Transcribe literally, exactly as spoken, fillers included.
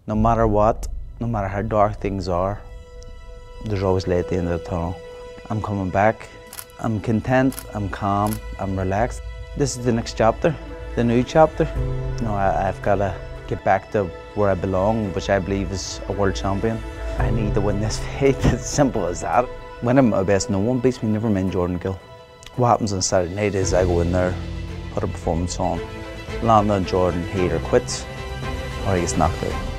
No matter what, no matter how dark things are, there's always light at the end of the tunnel. I'm coming back. I'm content, I'm calm, I'm relaxed. This is the next chapter, the new chapter. You know, I, I've got to get back to where I belong, which I believe is a world champion. I need to win this fight, it's simple as that. When I'm at my best, no one beats me, never mind Jordan Gill. What happens on Saturday night is I go in there, put a performance on, land on Jordan, he either quits or he gets knocked out.